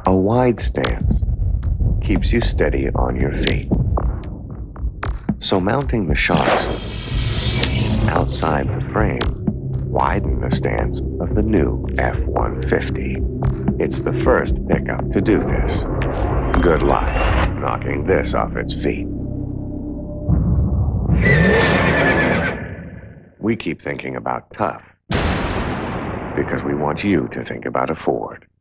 A wide stance keeps you steady on your feet. So mounting the shocks outside the frame widen the stance of the new F150. It's the first pickup to do this. Good luck knocking this off its feet. We keep thinking about tough because we want you to think about a Ford.